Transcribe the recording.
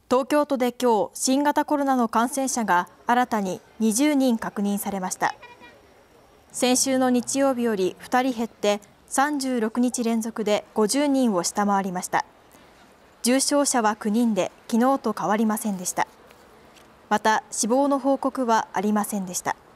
東京都で今日、新型コロナの感染者が新たに20人確認されました。先週の日曜日より2人減って36日連続で50人を下回りました。重症者は9人で昨日と変わりませんでした。また死亡の報告はありませんでした。